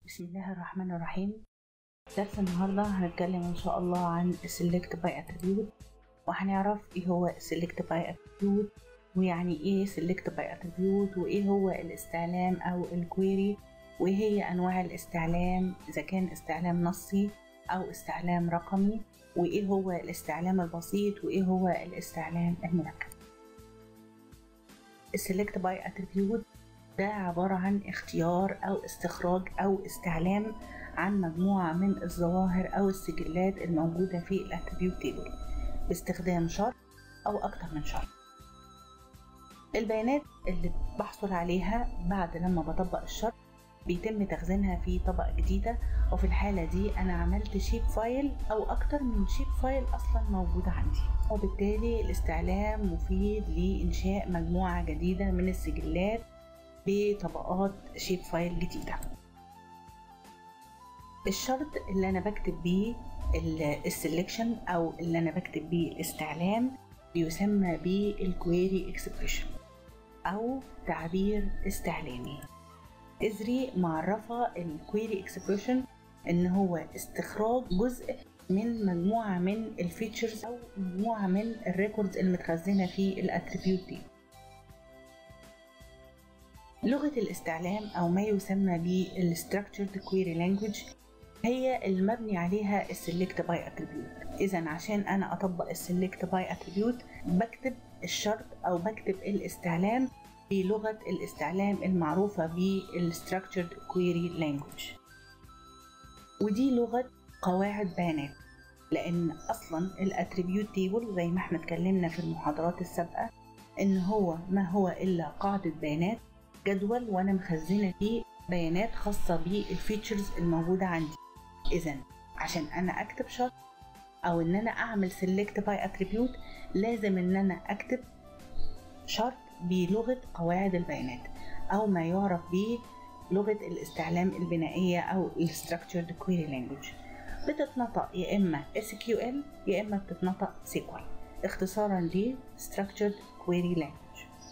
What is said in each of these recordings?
بسم الله الرحمن الرحيم. درس النهاردة هنتكلم إن شاء الله عن Select by Attribute، وهنعرف إيه هو Select by Attribute ويعني إيه Select by Attribute وإيه هو الاستعلام أو الكويري، وإيه هي أنواع الاستعلام إذا كان استعلام نصي أو استعلام رقمي، وإيه هو الاستعلام البسيط وإيه هو الاستعلام المركب. Select by Attribute ده عبارة عن اختيار أو استخراج أو استعلام عن مجموعة من الظواهر أو السجلات الموجودة في الاتريبيوت تيبل باستخدام شرط أو أكتر من شرط. البيانات اللي بحصل عليها بعد لما بطبق الشرط بيتم تخزينها في طبقة جديدة، وفي الحالة دي أنا عملت شيب فايل أو أكتر من شيب فايل أصلا موجودة عندي، وبالتالي الاستعلام مفيد لإنشاء مجموعة جديدة من السجلات بطبقات شيب فايل جديدة. الشرط اللي أنا بكتب بيه السلكشن أو اللي أنا بكتب بيه الاستعلام بيسمى بالكويري اكسبريشن أو تعبير استعلامي. إزري معرفة الكويري اكسبريشن إن هو استخراج جزء من مجموعة من الفيتشرز أو مجموعة من الريكوردز المتخزنة في الاتريبيوت دي. لغة الاستعلام أو ما يسمى بالstructured query language هي المبني عليها الselect by attribute. إذا عشان أنا أطبق الselect by attribute بكتب الشرط أو بكتب الاستعلام بلغة الاستعلام المعروفة بالstructured query language، ودي لغة قواعد بيانات، لأن أصلا الاتريبيوت تيبل زي ما احنا اتكلمنا في المحاضرات السابقة إن هو ما هو إلا قاعدة بيانات، جدول وانا مخزنه فيه بيانات خاصه بالفيتشرز الموجوده عندي. اذا عشان انا اكتب شرط او ان انا اعمل select by attribute لازم ان انا اكتب شرط بلغه قواعد البيانات او ما يعرف بلغه الاستعلام البنائيه او structured query language. بتتنطق يا اما SQL يا اما بتتنطق SQL، اختصارا ل structured query language.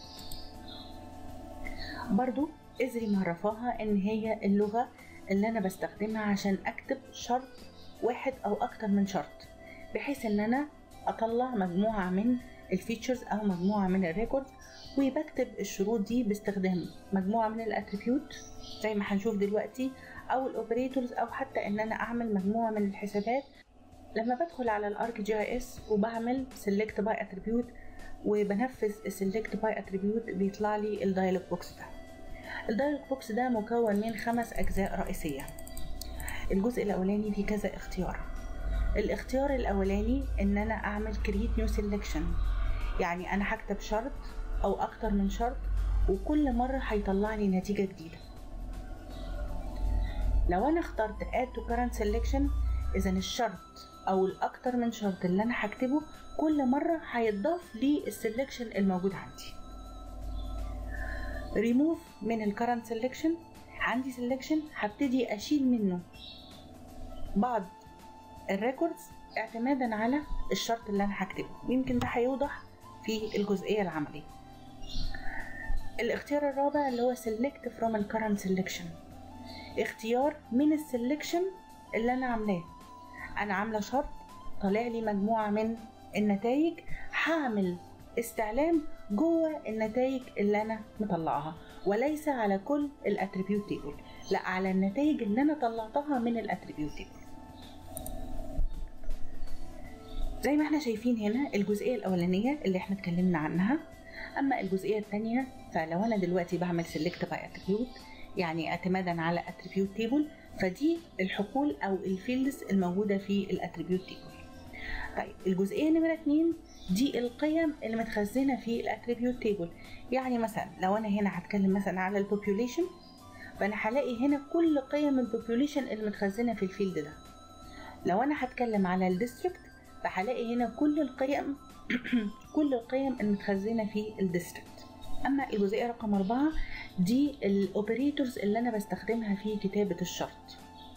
برضو إزري معرفاها إن هي اللغة اللي أنا بستخدمها عشان أكتب شرط واحد أو أكتر من شرط، بحيث إن أنا أطلع مجموعة من الفيتشرز أو مجموعة من الريكوردز، وبكتب الشروط دي باستخدام مجموعة من الاتريبيوت زي ما هنشوف دلوقتي أو الأوبريتورز، أو حتى إن أنا أعمل مجموعة من الحسابات. لما بدخل على الارك جي اي اس وبعمل select by attribute وبنفذ select by attribute بيطلع لي الدايلوج بوكس ده. الدايلوج بوكس ده مكون من 5 أجزاء رئيسية. الجزء الأولاني فيه كذا اختيار. الاختيار الأولاني إن أنا أعمل create new selection، يعني أنا هكتب شرط أو أكتر من شرط وكل مرة هيطلع لي نتيجة جديدة. لو أنا اخترت add to current selection، إذا الشرط أو الأكتر من شرط اللي أنا هكتبه كل مرة هيتضاف للسلكشن الموجود عندي. remove من الكرنت selection، عندي selection هبتدي أشيل منه بعض الريكوردز اعتمادا على الشرط اللي أنا هكتبه، يمكن ده هيوضح في الجزئية العملية. الاختيار الرابع اللي هو select from الكرنت selection، اختيار من السلكشن اللي أنا عاملاه. أنا عاملة شرط طالع لي مجموعة من النتائج، هعمل استعلام جوه النتائج اللي أنا مطلعها، وليس على كل الاتريبيوت تيبل، لا على النتائج اللي أنا طلعتها من الاتريبيوت تيبل. زي ما احنا شايفين هنا الجزئية الأولانية اللي احنا اتكلمنا عنها. أما الجزئية الثانية فلو أنا دلوقتي بعمل select by attribute يعني اعتمادا على attribute table، فدي الحقول أو الفيلدز الموجودة في الاتريبيوت تيبل. طيب الجزئية نمرة 2 دي القيم اللي متخزنة في الاتريبيوت تيبل. يعني مثلا لو أنا هنا هتكلم مثلا على البوبوليشن، فأنا هلاقي هنا كل قيم البوبوليشن اللي متخزنة في الفيلد ده. لو أنا هتكلم على الديستريكت فهلاقي هنا كل القيم كل القيم المتخزنة في الديستريكت. أما الجزئية رقم 4 دي الأوبريتورز اللي أنا بستخدمها في كتابة الشرط،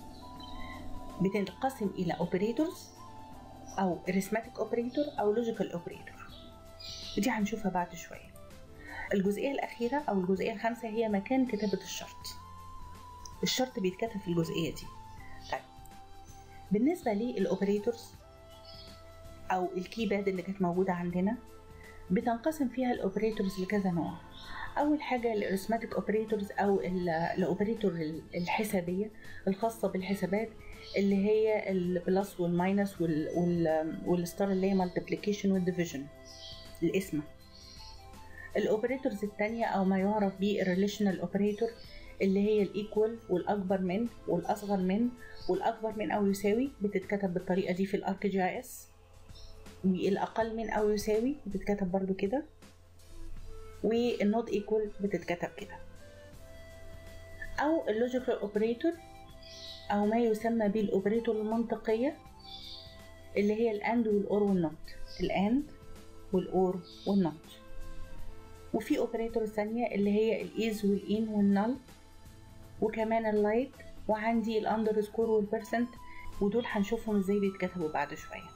بتنقسم إلى أوبريتورز أو arithmetic operator أو logical operator، ودي هنشوفها بعد شوية. الجزئية الأخيرة أو الجزئية الخامسة هي مكان كتابة الشرط. الشرط بيتكتب في الجزئية دي. طيب بالنسبة للأوبريتورز أو الكيباد اللي كانت موجودة عندنا، بتنقسم فيها الأوبريتورز لكذا نوع. أول حاجة الأريثماتيك أوبريتورز أو الأوبريتور الحسابية الخاصة بالحسابات، اللي هي البلس والماينس والستار اللي هي مالتيبليكيشن والديفيجن، القسمة. الأوبريتورز التانية أو ما يعرف بالريليشنال أوبريتور، اللي هي الإيكوال والأكبر من والأصغر من والأكبر من أو يساوي، بتتكتب بالطريقة دي في الأرك جي آي إس. والأقل من أو يساوي بتتكتب برضو كده، والنوت إيكوال بتتكتب كده. أو اللوجيكال أوبريتور أو ما يسمى بالأوبريتور المنطقية، اللي هي الأند والأور والنوت، الأند والأور والنوت. وفي أوبريتور ثانية اللي هي الإيز والإن والنل، وكمان اللايك، وعندي الأندرسكور والبرسنت، ودول هنشوفهم ازاي بيتكتبوا بعد شوية.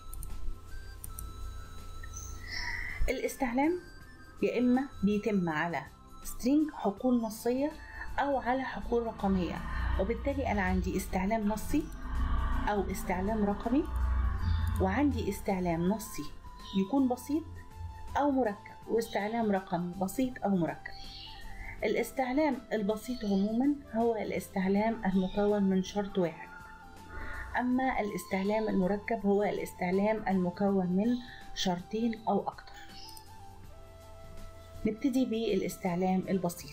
الاستعلام يا إما بيتم على string حقول نصية أو على حقول رقمية، وبالتالي أنا عندي استعلام نصي أو استعلام رقمي، وعندي استعلام نصي يكون بسيط أو مركب، واستعلام رقمي بسيط أو مركب. الاستعلام البسيط عموما هو الاستعلام المكون من شرط واحد، أما الاستعلام المركب هو الاستعلام المكون من شرطين أو أكتر. نبتدي بالاستعلام البسيط.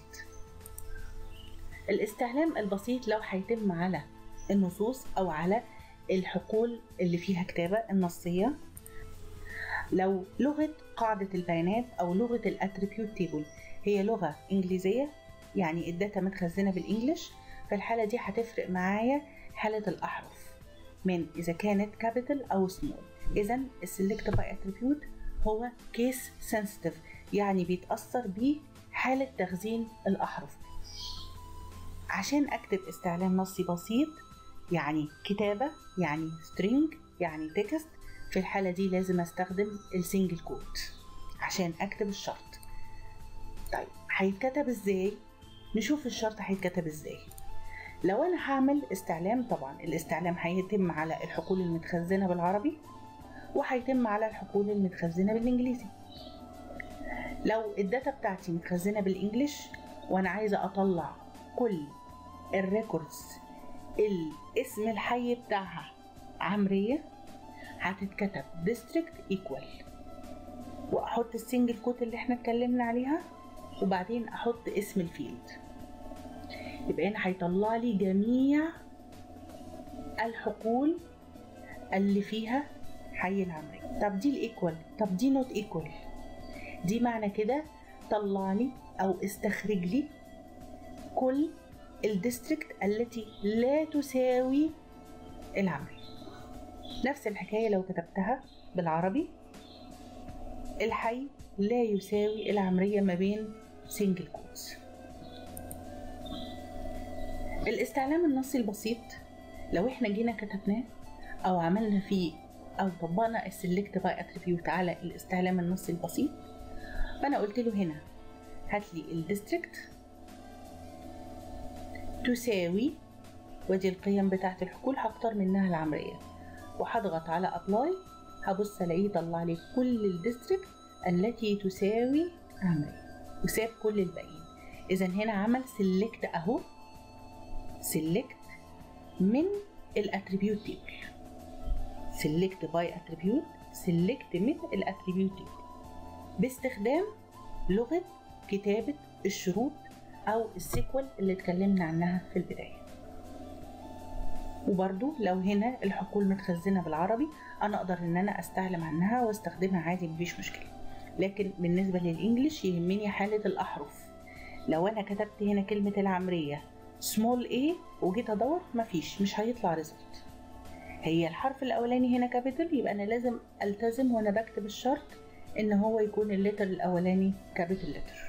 الاستعلام البسيط لو هيتم على النصوص أو على الحقول اللي فيها كتابة النصية، لو لغة قاعدة البيانات أو لغة الاتريبيوت تيبل هي لغة إنجليزية، يعني الداتا متخزنة بالإنجليش، فالحالة دي هتفرق معايا حالة الأحرف من إذا كانت كابيتال أو سمول. إذا السلكت باي اتريبيوت هو كيس سنسيتيف، يعني بيتأثر بحالة تخزين الأحرف. عشان أكتب استعلام نصي بسيط، يعني كتابة، يعني string، يعني text، في الحالة دي لازم أستخدم السنجل كوت عشان أكتب الشرط. طيب هيتكتب إزاي؟ نشوف الشرط هيتكتب إزاي. لو أنا هعمل استعلام، طبعا الاستعلام هيتم على الحقول المتخزنة بالعربي وهيتم على الحقول المتخزنة بالإنجليزي. لو الداتا بتاعتي متخزنة بالإنجليش وأنا عايزة أطلع كل الريكوردز الاسم الحي بتاعها عمرية، هتتكتب district equal، وأحط السنجل كوت اللي احنا اتكلمنا عليها، وبعدين أحط اسم الفيلد. يبقى هنا هيطلع لي جميع الحقول اللي فيها حي العمرية. طب دي الإيكوال، طب دي نوت إيكوال، دي معنى كده طلع لي أو استخرج لي كل الديستريكت التي لا تساوي العمرية. نفس الحكاية لو كتبتها بالعربي، الحي لا يساوي العمرية ما بين سنجل كوتس. الاستعلام النصي البسيط لو احنا جينا كتبناه او عملنا فيه او طبقنا السلكت باي اتريبيوت على الاستعلام النصي البسيط، فانا قلت له هنا هات لي الديستريكت تساوي، ودي القيم بتاعت الحقول هختار منها العمرية، وهضغط على ابلاي، هبص الاقيه طلع لي كل الديستريكت التي تساوي عمرية وساب كل الباقيين. اذا هنا عمل سيلكت اهو، سيلكت من الاتريبيوت تيبل، سيلكت باي اتريبيوت، سيلكت من الاتريبيوت تيبل، باستخدام لغة كتابة الشروط او السيكوال اللي اتكلمنا عنها في البداية. وبرضو لو هنا الحقول متخزنة بالعربي، انا اقدر ان انا استعلم عنها واستخدمها عادي، مفيش مشكلة. لكن بالنسبة للإنجليش يهمني حالة الأحرف. لو أنا كتبت هنا كلمة العمرية small a وجيت أدور، مش هيطلع ريزلت. هي الحرف الأولاني هنا كابيتال، يبقى أنا لازم ألتزم وأنا بكتب الشرط إن هو يكون اللتر الأولاني كابيتال لتر.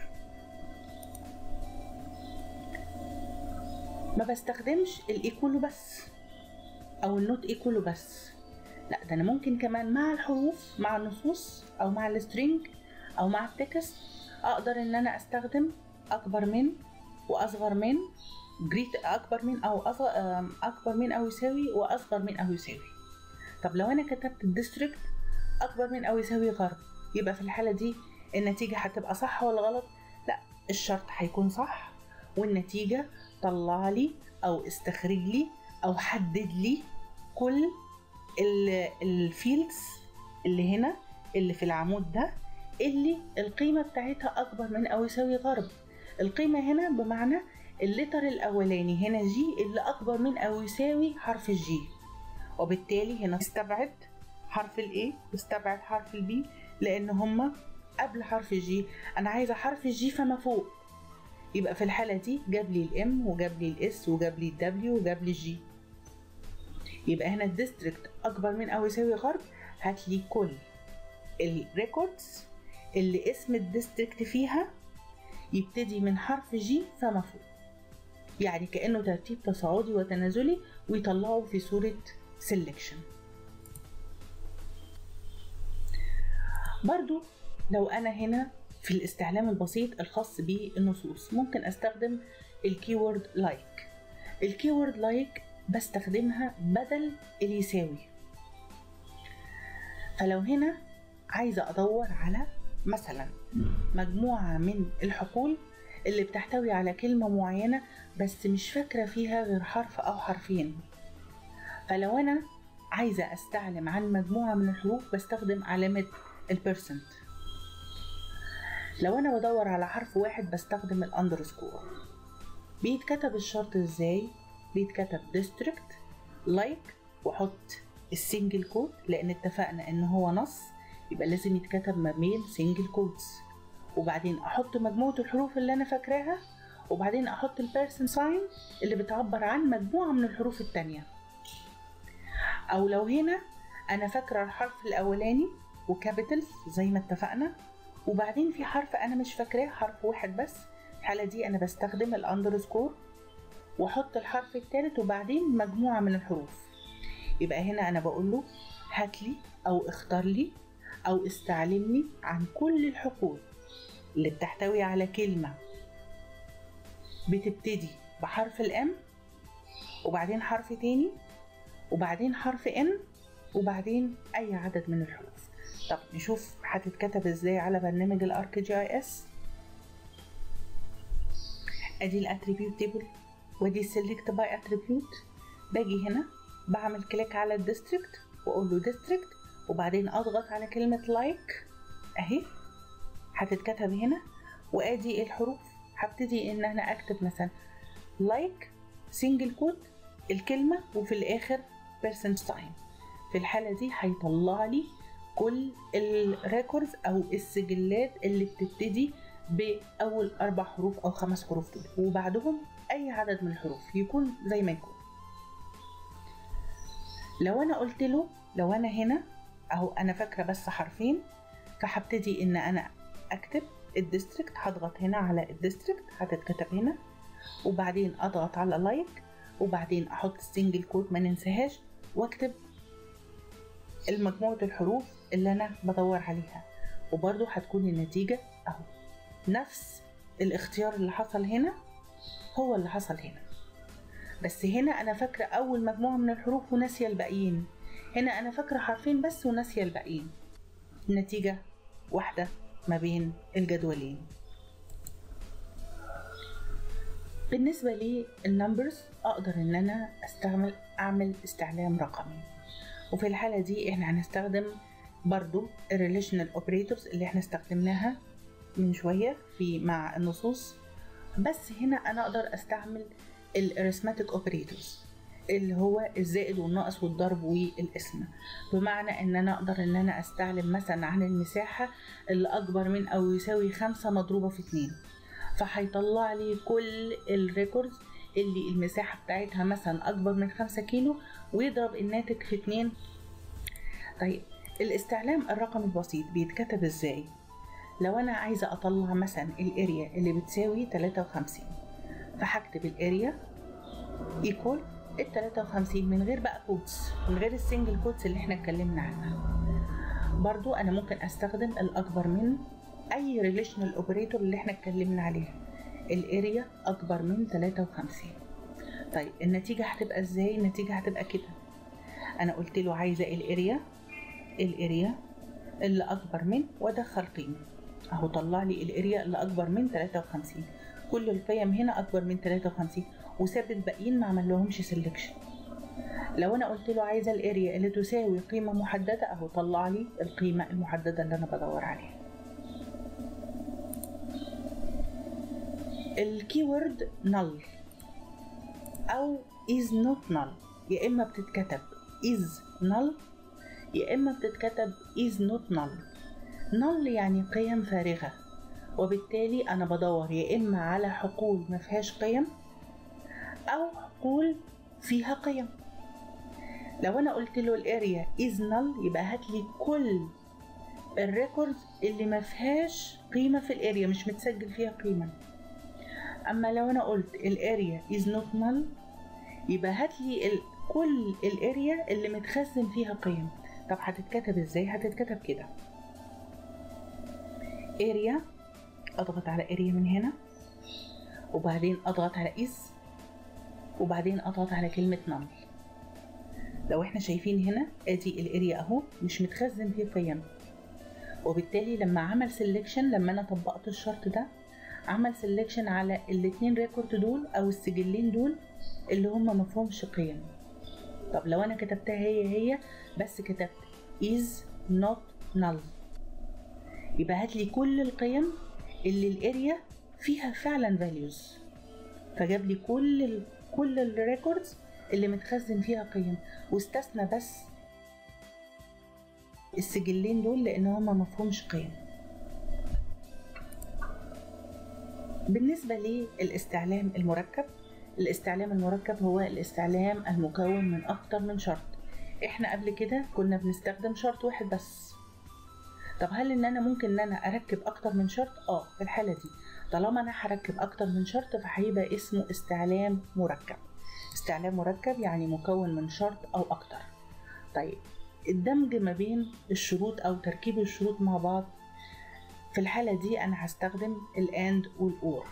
ما بستخدمش الإيكولو بس أو النوت إيكولو بس، لا، ده أنا ممكن كمان مع الحروف، مع النصوص أو مع السترينج أو مع التكست، أقدر إن أنا أستخدم أكبر من وأصغر من اكبر من او اكبر من او يساوي واصغر من او يساوي. طب لو انا كتبت الديستريكت اكبر من او يساوي غرب، يبقى في الحالة دي النتيجة هتبقى صح ولا غلط؟ لا، الشرط هيكون صح، والنتيجة طلع لي او استخرج لي او حدد لي كل الفيلدز اللي هنا اللي في العمود ده اللي القيمة بتاعتها اكبر من او يساوي غرب. القيمة هنا بمعنى اللتر الاولاني هنا جي اللي اكبر من او يساوي حرف الجي، وبالتالي هنا استبعد حرف الاي واستبعد حرف البي لان هما قبل حرف الجي. انا عايزة حرف الجي فما فوق، يبقى في الحالة دي جاب لي الام وجاب لي الاس وجاب لي الدبليو وجاب لي الجي. يبقى هنا الديستريكت اكبر من او يساوي غرب، هات لي كل الريكوردز اللي اسم الديستريكت فيها يبتدي من حرف جي فما فوق، يعني كأنه ترتيب تصاعدي وتنازلي ويطلعه في صورة سيلكشن. برضو لو أنا هنا في الاستعلام البسيط الخاص بالنصوص ممكن أستخدم الكيورد لايك. الكيورد لايك بستخدمها بدل اليساوي. فلو هنا عايزة أدور على مثلا مجموعة من الحقول اللي بتحتوي على كلمة معينة بس مش فاكرة فيها غير حرف أو حرفين، فلو أنا عايزة أستعلم عن مجموعة من الحروف بستخدم علامة البرسنت. لو أنا بدور على حرف واحد بستخدم الأندرسكور. بيتكتب الشرط إزاي؟ بيتكتب district like وحط السنجل كوت لأن اتفقنا إن هو نص يبقى لازم يتكتب ما بين سنجل كوتس، وبعدين أحط مجموعة الحروف اللي أنا فاكراها، وبعدين أحط البيرسون ساين اللي بتعبر عن مجموعة من الحروف التانية. أو لو هنا أنا فاكرة الحرف الأولاني وكابيتالز زي ما اتفقنا، وبعدين في حرف أنا مش فاكراه حرف واحد بس، الحالة دي أنا بستخدم الأندرسكور وأحط الحرف الثالث وبعدين مجموعة من الحروف. يبقى هنا أنا بقول له هات لي أو اختار لي أو استعلمني عن كل الحقول اللي بتحتوي على كلمة بتبتدي بحرف الام وبعدين حرف تاني وبعدين حرف ان وبعدين أي عدد من الحروف. طب نشوف هتتكتب ازاي على برنامج الارك جي اي اس. ادي الاتريبيوت تيبل ودي سيلكت باي اتريبيوت. باجي هنا بعمل كليك على الديستريكت واقول له ديستريكت وبعدين اضغط على كلمة لايك اهي هتتكتب هنا، وادي الحروف هبتدي ان انا اكتب مثلا لايك سنجل كوت الكلمة وفي الاخر بيرسنت ساين. في الحالة دي هيطلع لي كل الريكوردز او السجلات اللي بتبتدي باول 4 حروف او 5 حروف دول وبعدهم اي عدد من الحروف يكون زي ما يكون. لو انا قلت له لو انا هنا اهو انا فاكره بس حرفين، فهبتدي ان انا اكتب الديستريكت، هضغط هنا على الديستريكت هتتكتب هنا وبعدين اضغط على لايك وبعدين احط السنجل كود ما ننساهاش واكتب المجموعة الحروف اللي انا بدور عليها، وبرضو هتكون النتيجة اهو نفس الاختيار اللي حصل هنا هو اللي حصل هنا، بس هنا انا فاكرة اول مجموعة من الحروف وناسية الباقيين، هنا انا فاكرة حرفين بس وناسية الباقيين. النتيجة واحدة ما بين الجدولين. بالنسبة للنمبرز اقدر ان انا اعمل استعلام رقمي، وفي الحالة دي احنا هنستخدم برضو الريليشنال اوبريتورز اللي احنا استخدمناها من شوية مع النصوص، بس هنا انا اقدر استعمل الاريثماتيك اوبريتورز اللي هو الزائد والناقص والضرب والقسمة، بمعنى ان انا اقدر ان انا استعلم مثلا عن المساحة اللي اكبر من او يساوي 5 مضروبة في 2، فهيطلع لي كل الريكوردز اللي المساحة بتاعتها مثلا اكبر من 5 كيلو ويضرب الناتج في 2. طيب الاستعلام الرقمي البسيط بيتكتب ازاي؟ لو انا عايزة اطلع مثلا الاريا اللي بتساوي 53، فهكتب الاريا ايكوال ال 53 من غير بقى كوتس، من غير السنجل كوتس اللي احنا اتكلمنا عنها. برضو انا ممكن استخدم الاكبر من اي ريليشنال اوبريتور اللي احنا اتكلمنا عليها، الاريا اكبر من 53. طيب النتيجة هتبقى ازاي؟ النتيجة هتبقى كده، انا قلت له عايزة الاريا اللي اكبر من، وادخل قيمة اهو، طلع لي الاريا اللي اكبر من 53. كل القيم هنا اكبر من 53 وساب الباقيين ما عملهمش سيلكشن. لو انا قلت له عايزة الاريا اللي تساوي قيمة محددة اهو، طلع لي القيمة المحددة اللي انا بدور عليها. الكيورد null او is not null، يا اما بتتكتب is null يا اما بتتكتب is not null. null يعني قيم فارغة، وبالتالي انا بدور يا اما على حقول ما فيهاش قيم او حقول فيها قيم. لو انا قلت له الاريا is null يبقى هات لي كل الريكوردز اللي ما فيهاش قيمة في الاريا، مش متسجل فيها قيمة. اما لو انا قلت الاريا is not null يبقى هات لي كل الاريا اللي متخزن فيها قيم. طب هتتكتب ازاي؟ هتتكتب كده، اريا، اضغط على اريا من هنا، وبعدين اضغط على is، وبعدين اضغط على كلمة null. لو احنا شايفين هنا ادي الاريا اهو مش متخزن فيه قيم، وبالتالي لما عمل سيلكشن، لما انا طبقت الشرط ده عمل سيلكشن على الاتنين ريكورد دول او السجلين دول اللي هم مفهومش قيم. طب لو انا كتبتها هي بس كتبت is not null يبقى هات لي كل القيم اللي الاريا فيها فعلا values، فجاب لي كل الريكوردز اللي متخزن فيها قيم، واستثنى بس السجلين دول لان هما مفهومش قيم. بالنسبة للاستعلام المركب، الاستعلام المركب هو الاستعلام المكون من أكتر من شرط. احنا قبل كده كنا بنستخدم شرط واحد بس. طب هل ان انا ممكن ان انا اركب اكتر من شرط؟ في الحالة دي طالما انا هركب اكتر من شرط فهيبقى اسمه استعلام مركب. استعلام مركب يعني مكون من شرط او اكتر. طيب الدمج ما بين الشروط او تركيب الشروط مع بعض، في الحالة دي أنا هستخدم الأند والأور.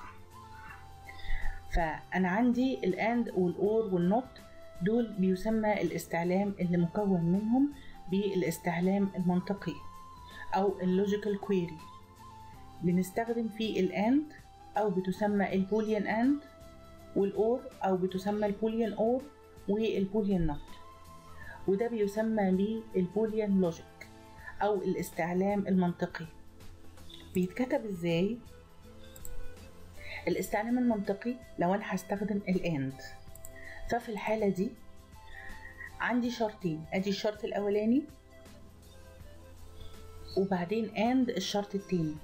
فأنا عندي الأند والأور والنوت دول بيسمى الاستعلام اللي مكون منهم بالاستعلام المنطقي أو اللوجيكال كويري. بنستخدم فيه الأند أو بتسمى البوليان أند، والأور أو بتسمى البوليان أور، والبوليان نوت، وده بيسمى بالبوليان لوجيك أو الاستعلام المنطقي. بيتكتب ازاي؟ الاستعلام المنطقي لو انا هستخدم الاند، ففي الحالة دي عندي شرطين، ادي الشرط الاولاني وبعدين اند الشرط التاني.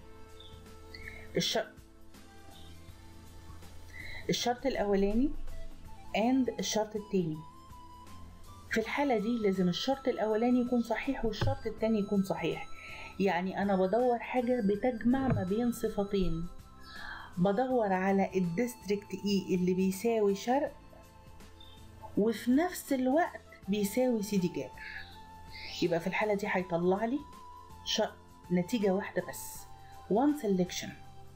الشرط الاولاني اند الشرط التاني. في الحالة دي لازم الشرط الاولاني يكون صحيح والشرط التاني يكون صحيح. يعني أنا بدور حاجة بتجمع ما بين صفتين، بدور على الديستريكت إي اللي بيساوي شرق وفي نفس الوقت بيساوي سيدي جابر. يبقى في الحالة دي هيطلع لي نتيجة واحدة بس، one selection.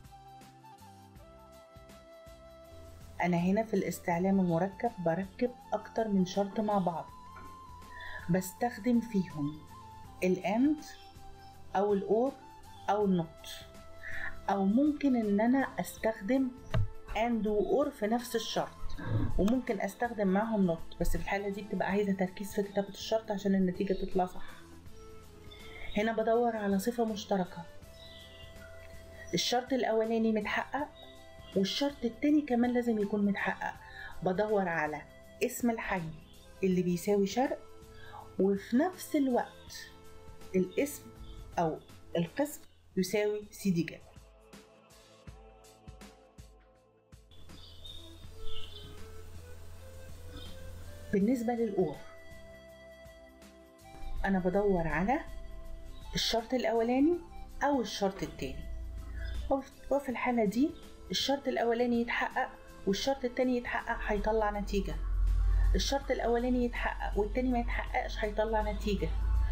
أنا هنا في الاستعلام المركب بركب أكتر من شرط مع بعض، بستخدم فيهم الأند أو الأور أو النوت، أو ممكن إن أنا أستخدم أند وأور في نفس الشرط، وممكن أستخدم معهم نوت، بس في الحالة دي بتبقى عايزة تركيز في كتابة الشرط عشان النتيجة تطلع صح. هنا بدور على صفة مشتركة، الشرط الأولاني متحقق والشرط التاني كمان لازم يكون متحقق. بدور على اسم الحي اللي بيساوي شرق وفي نفس الوقت الاسم أو القسم يساوي سيدي جابر. بالنسبة للأور أنا بدور على الشرط الأولاني أو الشرط التاني، وفي الحالة دي الشرط الأولاني يتحقق والشرط التاني يتحقق هيطلع نتيجة، الشرط الأولاني يتحقق والتاني ما يتحققش هيطلع نتيجة.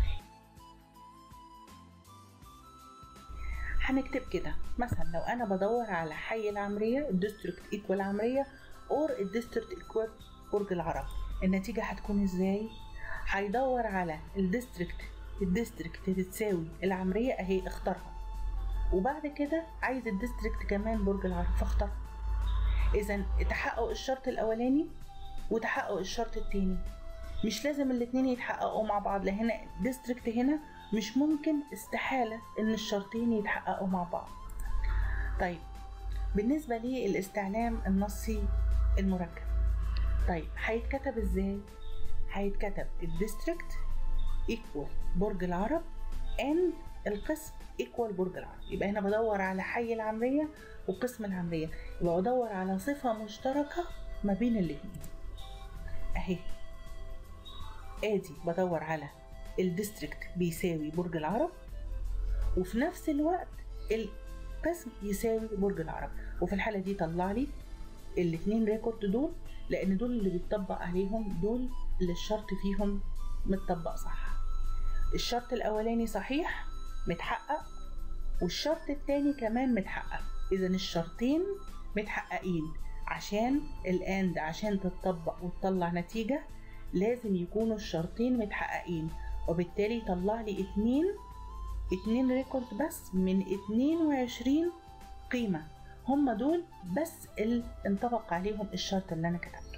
هنكتب كده مثلا لو أنا بدور على حي العمرية الديستريكت إيكوال عمرية، أور الديستريكت برج العرب. النتيجة هتكون ازاي؟ هيدور على الديستريكت اللي تساوي العمرية اهي، اختارها، وبعد كده عايز الديستريكت كمان برج العرب فاختارها. اذا تحقق الشرط الاولاني وتحقق الشرط التاني، مش لازم الاتنين يتحققوا مع بعض، لان هنا ديستريكت هنا مش ممكن، استحالة ان الشرطين يتحققوا مع بعض. طيب بالنسبة للاستعلام النصي المركب، طيب هيتكتب ازاي؟ هيتكتب الديستريكت ايكوال برج العرب and القسم ايكوال برج العرب. يبقى هنا بدور على حي العمرية وقسم العمرية، يبقى بدور على صفة مشتركة ما بين الاتنين اهي. ادي بدور على الديستريكت بيساوي برج العرب، وفي نفس الوقت القسم يساوي برج العرب، وفي الحالة دي طلع لي الاتنين ريكورد دول، لان دول اللي بيتطبق عليهم، دول اللي الشرط فيهم متطبق صح. الشرط الاولاني صحيح متحقق، والشرط التاني كمان متحقق. اذا الشرطين متحققين، عشان الاند عشان تتطبق وتطلع نتيجة لازم يكونوا الشرطين متحققين، وبالتالي طلع لي اتنين ريكورد بس من 22 قيمة، هم دول بس اللي انطبق عليهم الشرط اللي انا كتبته.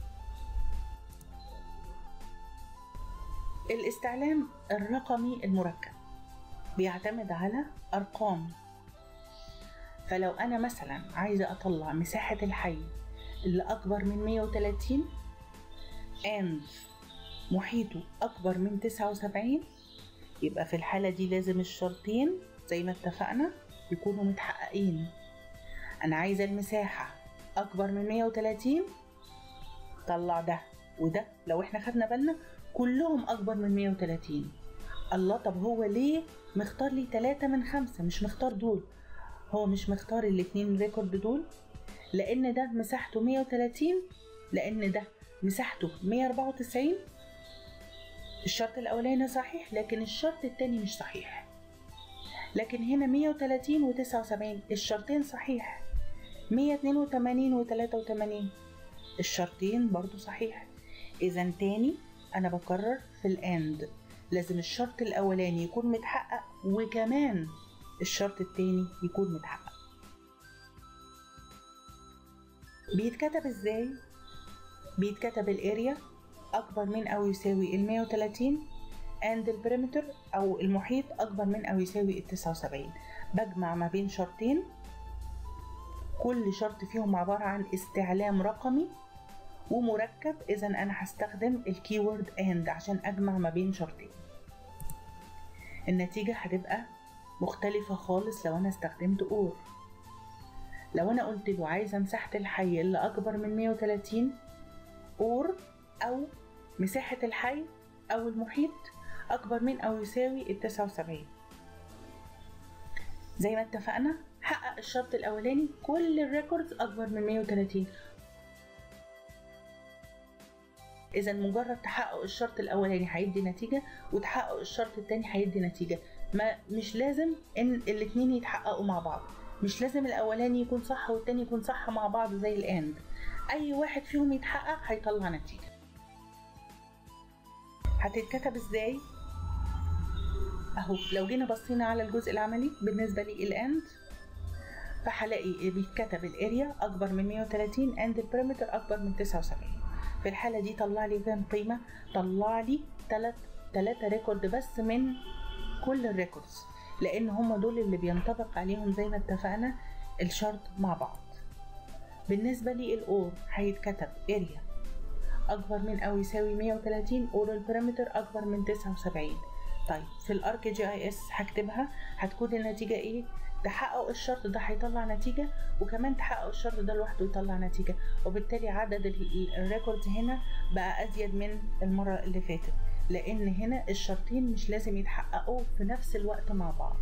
الاستعلام الرقمي المركب بيعتمد على ارقام. فلو انا مثلا عايزة اطلع مساحة الحي اللي اكبر من 130 and محيطه اكبر من 79، يبقى في الحالة دي لازم الشرطين زي ما اتفقنا يكونوا متحققين. انا عايزة المساحة اكبر من 130، طلع ده وده، لو احنا خدنا بالنا كلهم اكبر من 130. الله، طب هو ليه مختار لي 3 من 5 مش مختار دول؟ هو مش مختار الاتنين ريكورد دول لان ده مساحته 130، لان ده مساحته 194. الشرط الاولاني صحيح لكن الشرط التاني مش صحيح. لكن هنا 130 و79 الشرطين صحيح، 182 و83 الشرطين برضو صحيح. اذا تاني انا بكرر في الاند، لازم الشرط الاولاني يكون متحقق وكمان الشرط التاني يكون متحقق. بيتكتب ازاي؟ بيتكتب الاريا اكبر من او يساوي 130 and البريمتر او المحيط اكبر من او يساوي 79. بجمع ما بين شرطين، كل شرط فيهم عبارة عن استعلام رقمي ومركب، اذا انا هستخدم الكيورد and عشان اجمع ما بين شرطين. النتيجة هتبقى مختلفة خالص لو انا استخدمت اور. لو انا قلت له عايزة مساحة الحي اللي اكبر من 130 اور او مساحة الحي او المحيط اكبر من او يساوي 79، زي ما اتفقنا حقق الشرط الاولاني كل الريكوردز اكبر من 130. اذا مجرد تحقق الشرط الاولاني هيدي نتيجة، وتحقق الشرط التاني هيدي نتيجة. مش لازم ان الاتنين يتحققوا مع بعض، مش لازم الاولاني يكون صح والتاني يكون صح مع بعض زي الاند، اي واحد فيهم يتحقق هيطلع نتيجة. هتتكتب ازاي؟ اهو لو جينا بصينا على الجزء العملي بالنسبة لي الاند، فهلاقي بيتكتب الاريا اكبر من 130 and البريمتر اكبر من 79. في الحالة دي طلع لي كام قيمة؟ طلع لي 3 ريكورد بس من كل الريكوردز، لان هم دول اللي بينطبق عليهم زي ما اتفقنا الشرط مع بعض. بالنسبة لي الاور هيتكتب اريا اكبر من او يساوي 130 اور البريمتر اكبر من 79. طيب في الارك جي اي اس هكتبها، هتكون النتيجة ايه؟ تحقق الشرط ده هيطلع نتيجة، وكمان تحقق الشرط ده لوحده يطلع نتيجة، وبالتالي عدد الريكوردز هنا بقى ازيد من المرة اللي فاتت، لان هنا الشرطين مش لازم يتحققوا في نفس الوقت مع بعض.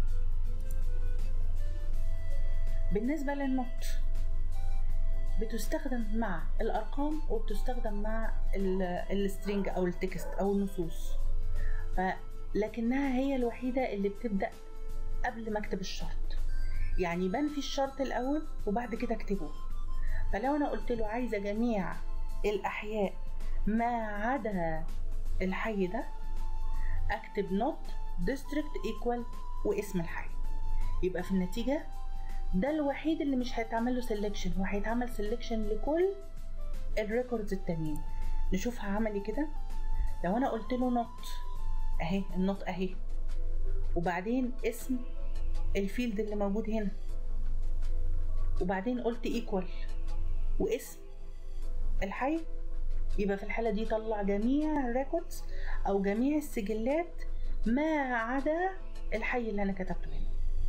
بالنسبة للنوت بتستخدم مع الارقام وبتستخدم مع السترينج او التكست او النصوص، لكنها هي الوحيدة اللي بتبدأ قبل ما اكتب الشرط، يعني بنفي الشرط الاول وبعد كده اكتبه. فلو انا قلت له عايزة جميع الأحياء ما عدا الحي ده، أكتب not district equal واسم الحي. يبقى في النتيجة ده الوحيد اللي مش هيتعمل له selection، وهيتعمل selection لكل الريكوردز التانيين. نشوفها عملي كده. لو أنا قلت له not أهي، النوت أهي، وبعدين اسم الفيلد اللي موجود هنا، وبعدين قلت equal واسم الحي، يبقى في الحالة دي طلع جميع الريكوردز أو جميع السجلات ما عدا الحي اللي أنا كتبته هنا.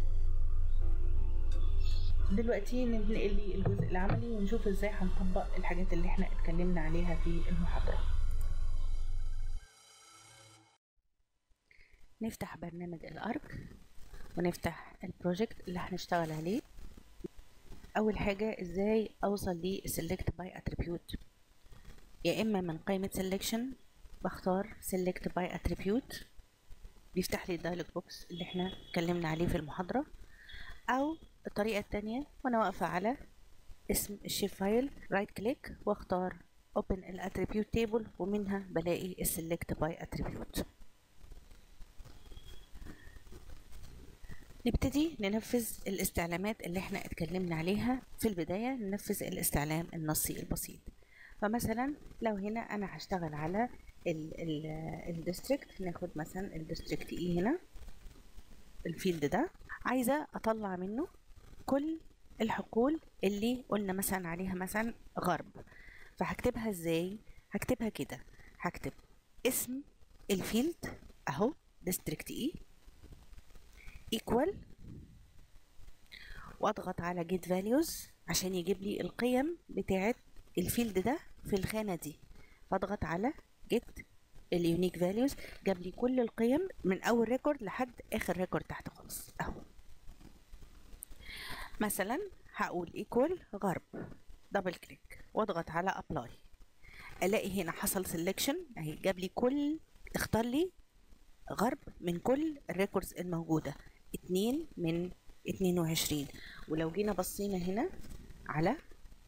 دلوقتي ننقل لي الجزء العملي ونشوف ازاي هنطبق الحاجات اللي احنا اتكلمنا عليها في المحاضرة. نفتح برنامج الارك ونفتح البروجكت اللي هنشتغل عليه. اول حاجة ازاي اوصل لي select by attribute، يا اما من قائمة selection بختار select by attribute بيفتح لي الدايلوج بوكس اللي احنا اتكلمنا عليه في المحاضرة، او الطريقة التانية وانا واقفة على اسم الشيب فايل رايت كليك واختار open الاتريبيوت تيبل ومنها بلاقي السلكت باي اتريبيوت. نبتدي ننفذ الاستعلامات اللي احنا اتكلمنا عليها في البداية. ننفذ الاستعلام النصي البسيط. فمثلا لو هنا انا هشتغل على الديستريكت، ناخد مثلا الديستريكت اي هنا، الفيلد ده عايزة اطلع منه كل الحقول اللي قلنا مثلا عليها مثلا غرب. فهكتبها ازاي؟ هكتبها كده، هكتب اسم الفيلد اهو district E equal واضغط على get values عشان يجيب لي القيم بتاعت الفيلد ده في الخانة دي. فاضغط على get اليونيك values، جاب لي كل القيم من اول ريكورد لحد اخر ريكورد تحت خالص اهو. مثلا هقول equal غرب، دبل كليك واضغط على apply، الاقي هنا حصل selection اهي، جاب لي كل، اختار لي غرب من كل الريكوردز الموجودة 2 من 22. ولو جينا بصينا هنا على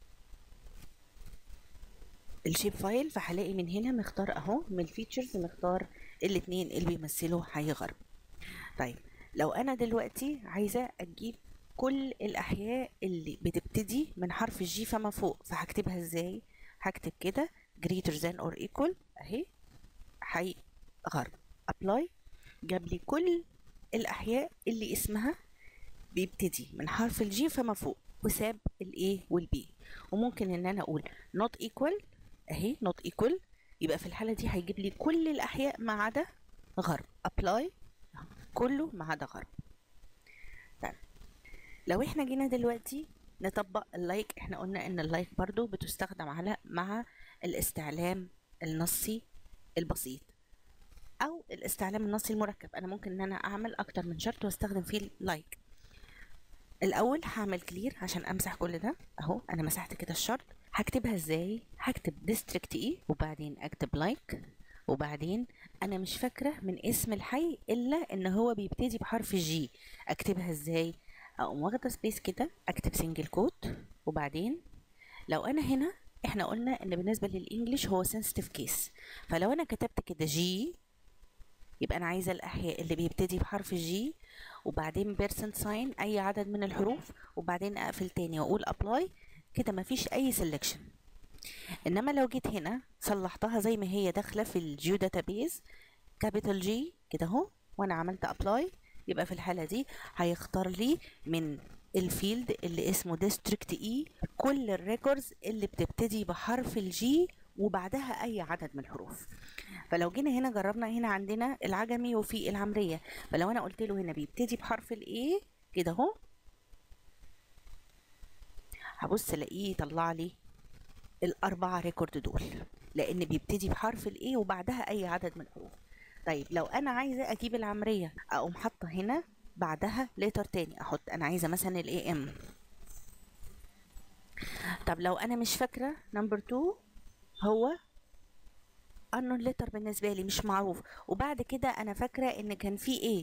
الشيب فايل فهلاقي من هنا مختار اهو من الفيتشرز مختار الاتنين اللي بيمثلوا حي غرب. طيب لو انا دلوقتي عايزة اجيب كل الاحياء اللي بتبتدي من حرف الجي فما فوق، فهكتبها ازاي؟ هكتب كده greater than or equal اهي حي غرب، apply، جاب لي كل الاحياء اللي اسمها بيبتدي من حرف الجي فما فوق وساب الاي والبي. وممكن ان انا اقول not equal اهي not equal، يبقى في الحالة دي هيجيب لي كل الاحياء ما عدا غرب، apply كله ما عدا غرب. طيب لو احنا جينا دلوقتي نطبق اللايك، احنا قلنا ان اللايك برضو بتستخدم على مع الاستعلام النصي البسيط او الاستعلام النصي المركب. انا ممكن ان انا اعمل اكتر من شرط واستخدم فيه اللايك. الاول هعمل كلير عشان امسح كل ده اهو، انا مسحت كده الشرط. هكتبها ازاي؟ هكتب ديستريكت اي وبعدين اكتب لايك، وبعدين انا مش فاكره من اسم الحي الا ان هو بيبتدي بحرف الجي. اكتبها ازاي؟ اقوم واخده سبيس كده اكتب سنجل كوت، وبعدين لو انا هنا احنا قلنا ان بالنسبه للانجليش هو سنسيتيف كيس، فلو انا كتبت كده جي يبقى انا عايزه الاحياء اللي بيبتدي بحرف الجي وبعدين بيرسنت ساين اي عدد من الحروف وبعدين اقفل تاني واقول ابلاي كده مفيش اي سelection. انما لو جيت هنا صلحتها زي ما هي داخله في الجيو داتابيز كابيتال جي كده اهو وانا عملت ابلاي، يبقى في الحاله دي هيختار لي من الفيلد اللي اسمه ديستريكت اي كل الريكوردز اللي بتبتدي بحرف الجي وبعدها اي عدد من الحروف. فلو جينا هنا جربنا، هنا عندنا العجمي وفي العمرية، فلو انا قلت له هنا بيبتدي بحرف الاي كده اهو هبص الاقيه يطلع لي الاربعة ريكورد دول لان بيبتدي بحرف الاي وبعدها اي عدد من الحروف. طيب لو انا عايزة اجيب العمرية اقوم حاطة هنا بعدها ليتر تاني، احط انا عايزة مثلا الاي ام. طب لو انا مش فاكرة نمبر 2 هو unknown letter بالنسبة لي مش معروف، وبعد كده انا فاكرة ان كان في ايه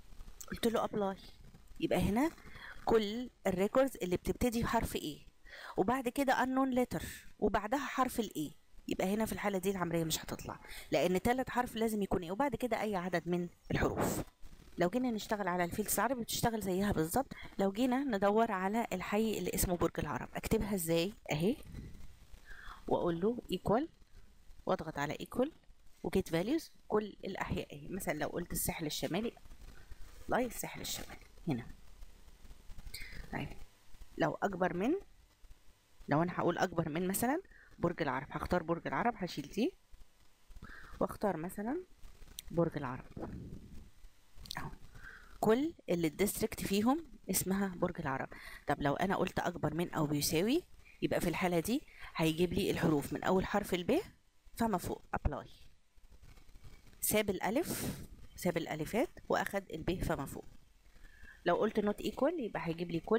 قلت له ابلاي، يبقى هنا كل الريكوردز اللي بتبتدي بحرف ايه وبعد كده unknown letter وبعدها حرف الاي، يبقى هنا في الحالة دي العملية مش هتطلع، لأن تالت حرف لازم يكون ايه وبعد كده أي عدد من الحروف. لو جينا نشتغل على الفيلدز العربي بتشتغل زيها بالظبط. لو جينا ندور على الحي اللي اسمه برج العرب، اكتبها ازاي؟ اهي، واقول له equal واضغط على equal وجيت فاليوز كل الاحياء اهي. مثلا لو قلت الساحل الشمالي، لاي الساحل الشمالي هنا. طيب لو اكبر من، لو انا هقول اكبر من مثلا برج العرب، هختار برج العرب، هشيل دي واختار مثلا برج العرب اهو. كل اللي الديستريكت فيهم اسمها برج العرب. طب لو انا قلت اكبر من او بيساوي، يبقى في الحالة دي هيجيب لي الحروف من اول حرف الب فما فوق ابلاي، ساب الالف، ساب الالفات واخد الب فما فوق. لو قلت نوت ايكوال يبقى هيجيب لي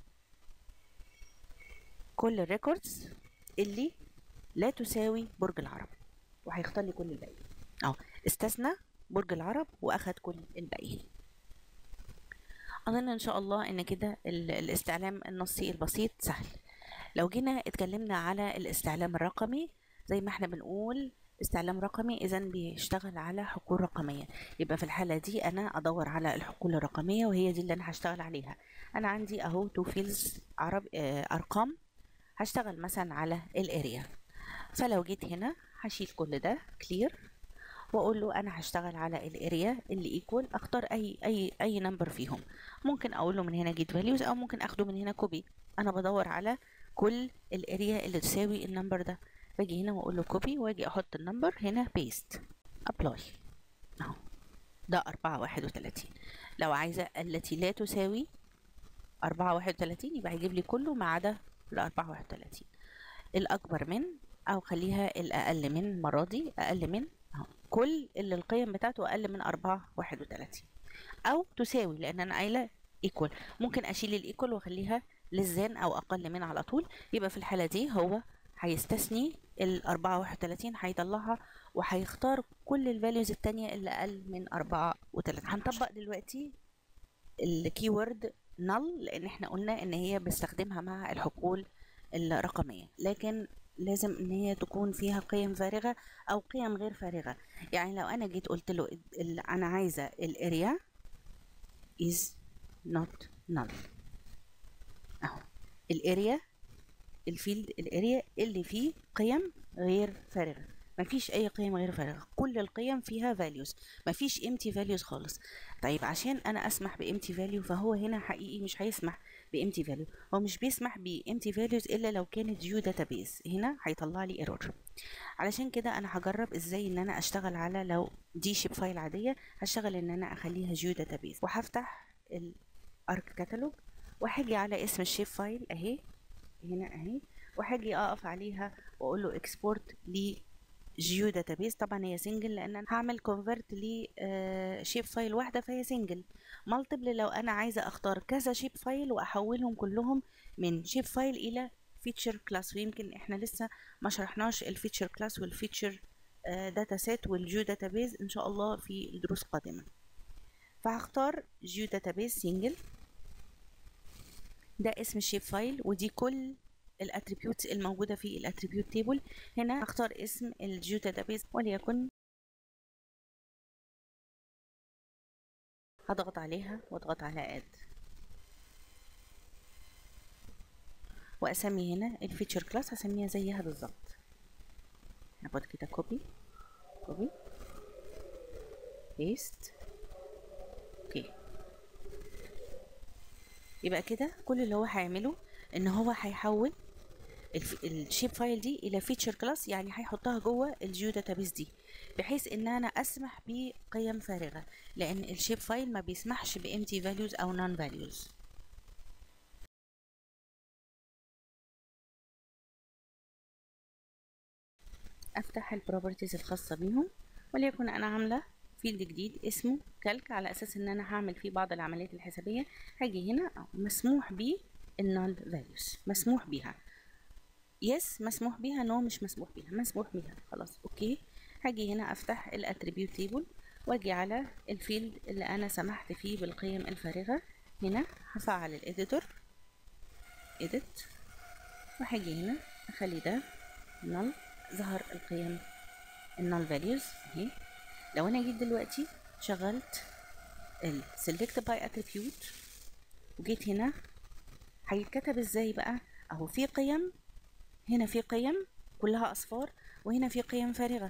كل الريكوردز اللي لا تساوي برج العرب وهيختار لي كل الباقي اهو. استثنى برج العرب واخد كل الباقيين. اظن ان شاء الله ان كده الاستعلام النصي البسيط سهل. لو جينا اتكلمنا على الاستعلام الرقمي، زي ما احنا بنقول استعلام رقمي اذا بيشتغل على حقول رقميه، يبقى في الحاله دي انا ادور على الحقول الرقميه وهي دي اللي انا هشتغل عليها. انا عندي اهو تو فيلدز عرب ارقام، هشتغل مثلا على الاريا. فلو جيت هنا هشيل كل ده كلير واقول له انا هشتغل على الاريا اللي ايكوال، اختار اي نمبر فيهم. ممكن اقول له من هنا جيت فاليوز او ممكن اخده من هنا كوبي. انا بدور على كل الاريا اللي تساوي النمبر ده، باجي هنا واقول له كوبي واجي احط النمبر هنا بيست ابلاي اهو. ده 431. لو عايزه التي لا تساوي 431 يبقى هيجيب لي كله ما عدا ال 34. الاكبر من او خليها الاقل من، المره دي اقل من اهو، كل اللي القيم بتاعته اقل من 431 او تساوي، لان انا قايله ايكوال. ممكن اشيل الايكوال واخليها للزان او اقل من على طول. يبقى في الحاله دي هو هيستثني ال 34 هيطلعها وهيختار كل الفاليوز التانية اللي اقل من 34. هنطبق دلوقتي الكيورد null لان احنا قلنا ان هي بستخدمها مع الحقول الرقمية، لكن لازم ان هي تكون فيها قيم فارغة او قيم غير فارغة. يعني لو انا جيت قلت له انا عايزة الاريا is not null اهو، الاريا الفيلد الاريا اللي فيه قيم غير فارغة، مفيش اي قيم غير فارغة، كل القيم فيها values، مفيش empty values خالص. طيب عشان انا اسمح ب empty value فهو هنا حقيقي مش هيسمح ب empty value، هو مش بيسمح ب empty values الا لو كانت view database، هنا هيطلع لي error. علشان كده انا هجرب ازاي ان انا اشتغل على، لو دي شيب فايل عادية هشتغل ان انا اخليها view database، وهفتح الارك كاتالوج وهاجي على اسم الشيب فايل اهي هنا اهي، وهاجي اقف عليها واقول له اكسبورت ل جيو داتابيز. طبعا هي سنجل لان انا هعمل كونفرت ل شيب فايل واحده فهي سنجل. مالتيبل لو انا عايزه اختار كذا شيب فايل واحولهم كلهم من شيب فايل الى فيتشر كلاس، ويمكن احنا لسه ما شرحناش الفيتشر كلاس والفيتشر داتا سيت والجيو داتابيز ان شاء الله في الدروس القادمه. فهختار جيو داتابيز سنجل، ده اسم الشيب فايل ودي كل الاتريبيوتس الموجوده في الاتريبيوت تيبل. هنا اختار اسم الجيو داتابيز وليكن، هضغط عليها واضغط على اد واسمي هنا الفيتشر كلاس، هسميها زيها بالظبط. هاخد كده كوبي كوبي بيست اوكي. يبقى كده كل اللي هو هيعمله ان هو هيحول الشيب فايل دي الى فيتشر كلاس، يعني هيحطها جوه الجيو داتابيس دي بحيث ان انا اسمح بقيم فارغه، لان الشيب فايل ما بيسمحش بامتي فاليوز او نون فاليوز. افتح البروبرتيز الخاصه بيهم، وليكن انا عامله فيلد جديد اسمه كالك على اساس ان انا هعمل فيه بعض العمليات الحسابيه. هاجي هنا مسموح بيه النون فاليوز، مسموح بيها يس، مسموح بيها نو، مش مسموح بيها، مسموح بيها خلاص اوكي. هاجي هنا افتح الاتريبيوت تيبل واجي على الفيلد اللي انا سمحت فيه بالقيم الفارغه، هنا هفعل الاديتور edit وهاجي هنا اخلي ده null، ظهر القيم النال فاليوز اهي. لو انا جيت دلوقتي شغلت ال select by attribute وجيت هنا، هيتكتب ازاي بقى؟ اهو في قيم هنا، في قيم كلها اصفار، وهنا في قيم فارغة.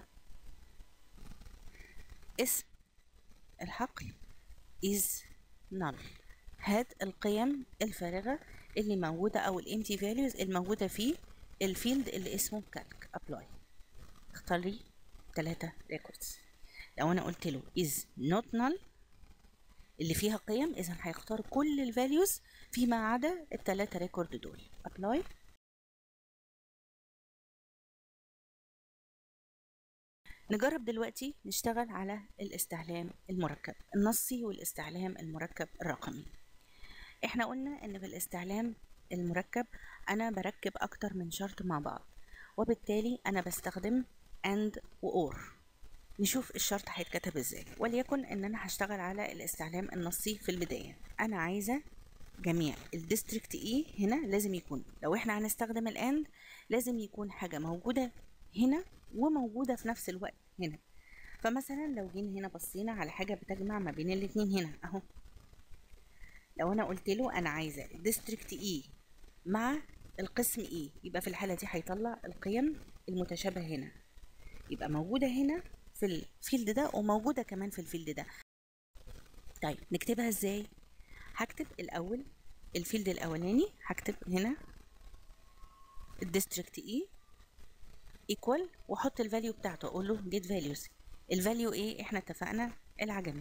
اسم الحقل is null، هات القيم الفارغة اللي موجودة او الامتي values الموجودة في الفيلد اللي اسمه calc apply. اختار لي 3 ريكوردز. لو انا قلت له is not null اللي فيها قيم، اذا هيختار كل الفاليوز فيما عدا ال3 ريكورد دول. apply. نجرب دلوقتي نشتغل على الاستعلام المركب النصي والاستعلام المركب الرقمي. احنا قلنا ان في الاستعلام المركب انا بركب اكتر من شرط مع بعض، وبالتالي انا بستخدم and و or. نشوف الشرط هيتكتب ازاي. وليكن ان انا هشتغل على الاستعلام النصي. في البداية انا عايزة جميع الديستريكت اي هنا لازم يكون، لو احنا هنستخدم الاند لازم يكون حاجة موجودة هنا وموجودة في نفس الوقت هنا. فمثلا لو جينا هنا بصينا على حاجة بتجمع ما بين الاتنين هنا اهو، لو انا قلت له انا عايزة الديستريكت اي مع القسم اي، يبقى في الحالة دي هيطلع القيم المتشابهة هنا، يبقى موجودة هنا في الفيلد ده وموجودة كمان في الفيلد ده. طيب نكتبها ازاي؟ هكتب الاول الفيلد الاولاني، هكتب هنا الديستريكت اي ايكوال واحط الفاليو بتاعته، اقول له جيت فاليوز. الفاليو ايه؟ احنا اتفقنا العجمي.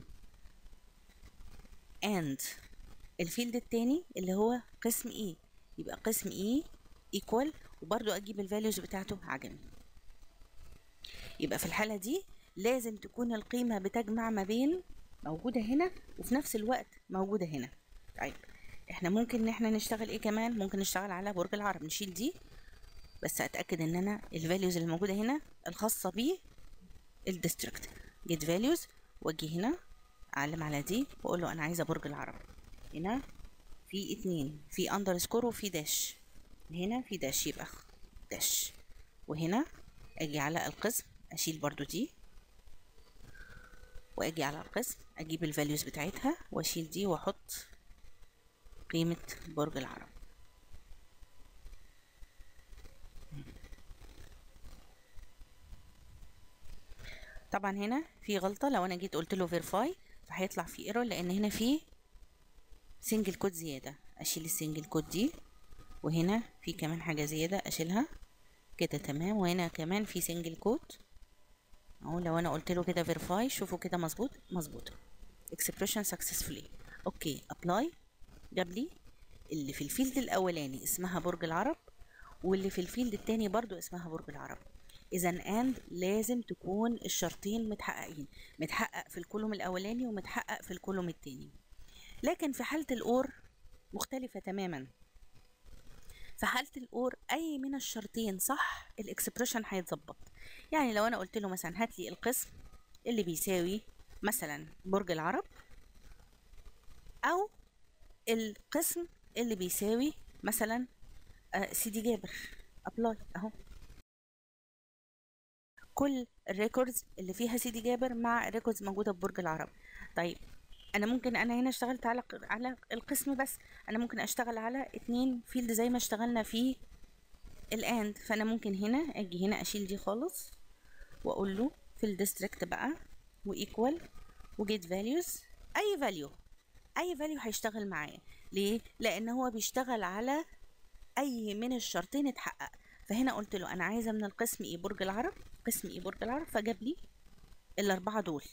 اند الفيلد التاني اللي هو قسم اي، يبقى قسم اي ايكوال وبرضو اجيب الفاليوز بتاعته عجمي. يبقى في الحالة دي لازم تكون القيمة بتجمع ما بين موجودة هنا وفي نفس الوقت موجودة هنا. طيب احنا ممكن ان احنا نشتغل ايه كمان؟ ممكن نشتغل على برج العرب. نشيل دي بس اتاكد ان انا الفاليوز اللي موجوده هنا الخاصه بيه الديستريكت. جيت فاليوز واجي هنا اعلم على دي واقول له انا عايزه برج العرب. هنا في 2، في اندرسكور وفي داش، هنا في داش يبقى داش. وهنا اجي على القسم اشيل برضو دي، واجي على القسم اجيب الفاليوز بتاعتها واشيل دي واحط قيمه برج العرب. طبعا هنا في غلطة، لو انا جيت قلت له فيرفاي فهيطلع في ايرور لان هنا في سنجل كود زيادة. اشيل السنجل كود دي، وهنا في كمان حاجة زيادة اشيلها كده تمام، وهنا كمان في سنجل كود اهو. لو انا قلت له كده فيرفاي شوفوا كده مظبوط. مظبوط اكسبريشن سكسسفولي. اوكي ابلاي، جاب لي اللي في الفيلد الاولاني اسمها برج العرب واللي في الفيلد التاني برضو اسمها برج العرب. اذا اند لازم تكون الشرطين متحققين، متحقق في الكولوم الاولاني ومتحقق في الكولوم التاني. لكن في حالة الاور مختلفة تماما. في حالة الاور اي من الشرطين صح الاكسبريشن هيتظبط. يعني لو انا قلت له مثلا هات لي القسم اللي بيساوي مثلا برج العرب او القسم اللي بيساوي مثلا سيدي جابر، ابلاي اهو كل الريكوردز اللي فيها سيدي جابر مع الريكوردز موجوده في برج العرب. طيب انا ممكن انا هنا اشتغلت على القسم بس، انا ممكن اشتغل على 2 فيلد زي ما اشتغلنا في الاند. فانا ممكن هنا اجي هنا اشيل دي خالص واقول له في الديستريكت بقى وايكوال وجيت فاليوز. اي فاليو هيشتغل معايا. ليه؟ لان هو بيشتغل على اي من الشرطين اتحقق. فهنا قلت له انا عايزه من القسم ايه برج العرب، قسم ايه برج العرب، فجاب لي الاربعه دول.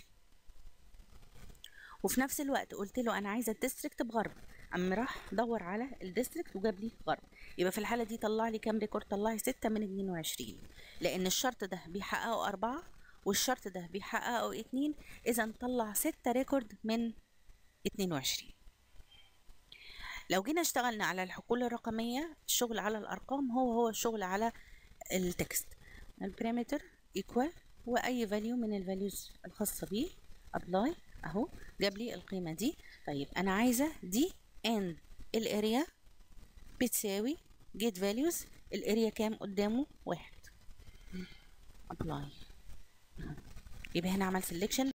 وفي نفس الوقت قلت له انا عايزه الديستريكت بغرب، اما راح دور على الديستريكت وجاب لي غرب. يبقى في الحاله دي طلع لي كام ريكورد؟ طلع لي 6 من 22 لان الشرط ده بيحققه 4 والشرط ده بيحققه 2، اذا طلع 6 ريكورد من 22. لو جينا اشتغلنا على الحقول الرقميه الشغل على الارقام هو الشغل على التكست. البارامتر ايكوال واي فاليو من الفاليوز الخاصه بيه ابلاي اهو جاب لي القيمه دي. طيب انا عايزه دي ان الاريا بتساوي جيت فاليوز الاريا كام قدامه؟ 1. ابلاي. يبقى هنا عمل سيلكشن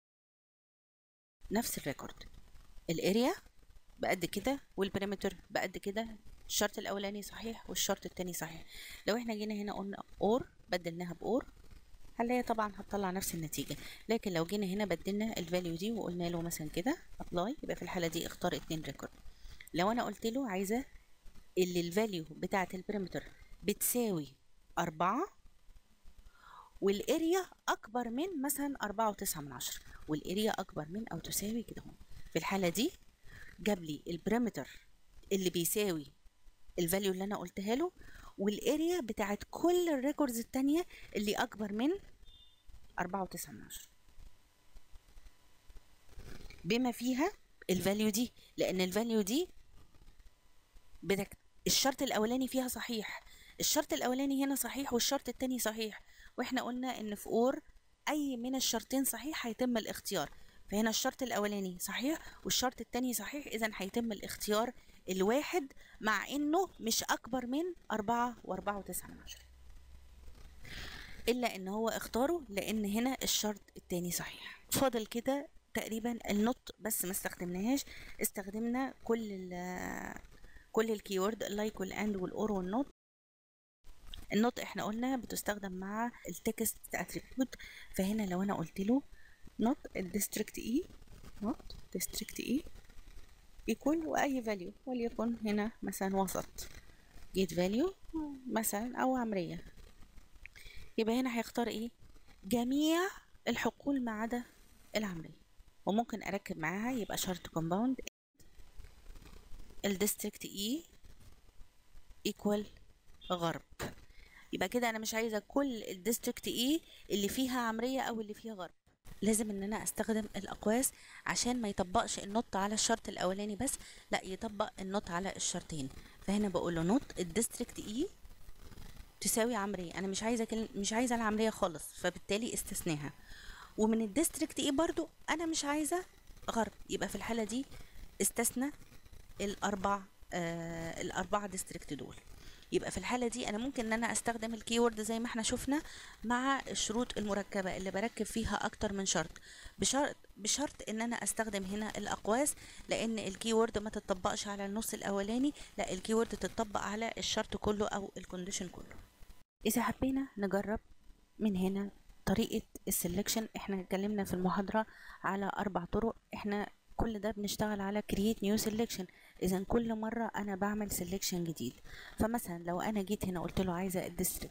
نفس الريكورد، الاريا بقد كده والبريمتر بقد كده، الشرط الاولاني صحيح والشرط التاني صحيح. لو احنا جينا هنا قلنا اور، بدلناها باور، هنلاقي طبعا هتطلع نفس النتيجه. لكن لو جينا هنا بدلنا الفاليو دي وقلنا له مثلا كده ابلاي، يبقى في الحاله دي اختار 2 ريكورد. لو انا قلت له عايزه اللي الفاليو بتاعه البريمتر بتساوي 4 والاريا اكبر من مثلا 4.9، والاريا اكبر من او تساوي كده اهو، في الحاله دي جاب لي البريمتر اللي بيساوي الفاليو اللي انا قلتها له، والاريا بتاعت كل الريكوردز التانية اللي اكبر من 4.9 بما فيها الفاليو دي، لان الفاليو دي الشرط الاولاني فيها صحيح، الشرط الاولاني هنا صحيح والشرط التاني صحيح، واحنا قلنا ان في اور اي من الشرطين صحيح هيتم الاختيار، فهنا الشرط الاولاني صحيح والشرط التاني صحيح، اذا هيتم الاختيار الواحد مع انه مش اكبر من 4.9، الا ان هو اختاره لان هنا الشرط التاني صحيح. فاضل كده تقريبا النوت بس ما استخدمناهاش، استخدمنا كل الكيورد اللايك والاند والاور والنوت. النوت احنا قلنا بتستخدم مع التكست اتريبيوت، فهنا لو انا قلت له نوت الديستريكت اي، نوت ديستريكت اي ايكوال واي فاليو، وليكن هنا مثلا وسط جيت فاليو مثلا او عمريه، يبقى هنا هيختار ايه؟ جميع الحقول ما عدا العمريه. وممكن اركب معاها يبقى شرط كومباوند الديستريكت اي ايكوال غرب، يبقى كده انا مش عايزه كل الديستريكت اي اللي فيها عمريه او اللي فيها غرب. لازم ان انا استخدم الاقواس عشان ما يطبقش النوت على الشرط الاولاني بس، لا يطبق النوت على الشرطين. فهنا بقول له نوت الديستريكت اي تساوي عمريه، انا مش عايزه العمريه خالص، فبالتالي استثناها. ومن الديستريكت اي برضو انا مش عايزه غرب، يبقى في الحاله دي استثنى الاربعه ديستريكت دول. يبقى في الحاله دي انا ممكن ان انا استخدم الكيورد زي ما احنا شفنا مع الشروط المركبه اللي بركب فيها اكتر من شرط، بشرط ان انا استخدم هنا الاقواس، لان الكيورد ما تطبقش على النص الاولاني، لا الكيورد تطبق على الشرط كله او الكونديشن كله. اذا حبينا نجرب من هنا طريقه السلكشن، احنا اتكلمنا في المحاضره على 4 طرق، احنا كل ده بنشتغل على create new selection، اذا كل مره انا بعمل selection جديد. فمثلا لو انا جيت هنا قلت له عايزه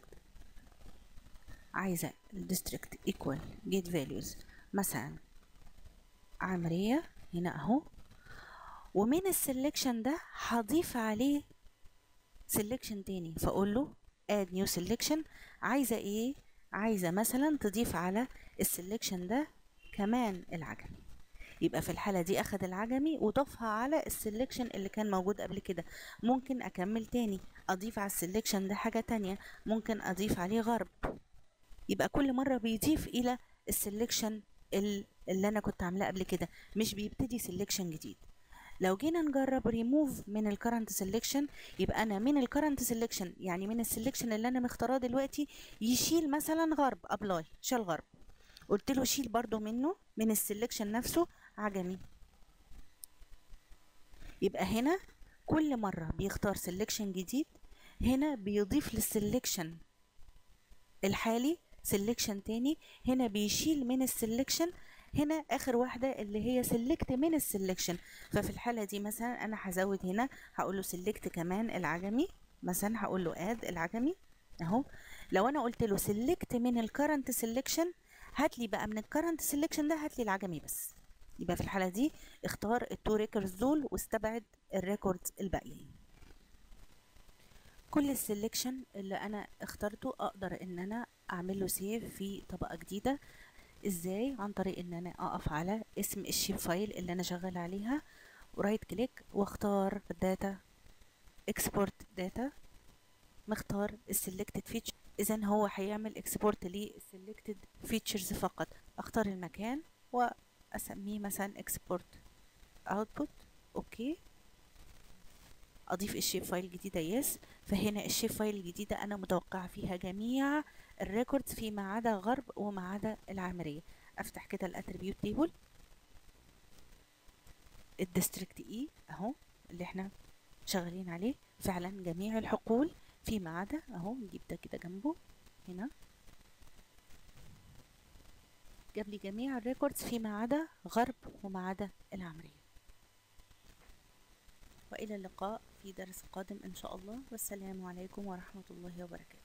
الديستريكت equal get values مثلا عمريه هنا اهو، ومن السلكشن ده هضيف عليه selection تاني، فاقول له add new selection، عايزه ايه؟ عايزه مثلا تضيف على السلكشن ده كمان العجمي، يبقى في الحالة دي أخد العجمي وضافها على السلكشن اللي كان موجود قبل كده. ممكن أكمل تاني أضيف على السلكشن ده حاجة تانية، ممكن أضيف عليه غرب، يبقى كل مرة بيضيف إلى السلكشن اللي أنا كنت عاملاه قبل كده، مش بيبتدي سلكشن جديد. لو جينا نجرب ريموف من الكرنت سلكشن، يبقى أنا من الكرنت سلكشن يعني من السلكشن اللي أنا مختاراه دلوقتي يشيل مثلا غرب، أبلاي شال غرب، قلت له شيل برضو منه من السلكشن نفسه عجمي، يبقى هنا كل مرة بيختار سلكشن جديد، هنا بيضيف للسلكشن الحالي سلكشن تاني، هنا بيشيل من السلكشن، هنا اخر واحدة اللي هي سلكت من السلكشن. ففي الحالة دي مثلا انا هزود هنا هقول له سلكت كمان العجمي، مثلا هقول له اد العجمي اهو. لو انا قلت له سلكت من الكرنت سلكشن، هات لي بقى من الكرنت سلكشن ده هات لي العجمي بس، يبقى في الحالة دي اختار التو ريكوردز دول واستبعد الريكوردز الباقيين. كل السلكشن اللي انا اخترته اقدر ان انا اعمل له سيف في طبقة جديدة. ازاي؟ عن طريق ان انا اقف على اسم الشيب فايل اللي انا شغال عليها ورايت كليك واختار داتا اكسبورت داتا، مختار السلكتد فيتشر، اذا هو هيعمل اكسبورت للسلكتد فيتشرز فقط. اختار المكان واسميه مثلا اكسبورت اوتبوت، اوكي، اضيف الشيب فايل جديده يس. فهنا الشيب فايل الجديدة أنا متوقعة فيها جميع الريكوردز فيما عدا غرب وما عدا العامرية. أفتح كده الاتريبيوت تيبل، الديستريكت اي اهو اللي احنا شغالين عليه، فعلا جميع الحقول فيما عدا اهو، نجيب ده كده جنبه هنا، جاب لي جميع الريكوردز فيما عدا غرب وما عدا العامرية. وإلى اللقاء في درس قادم إن شاء الله، والسلام عليكم ورحمة الله وبركاته.